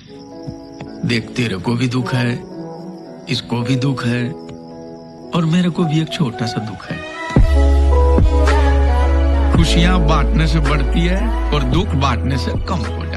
देख, तेरे को भी दुख है, इसको भी दुख है, और मेरे को भी एक छोटा सा दुख है। खुशियां बांटने से बढ़ती है और दुख बांटने से कम हो जाती है।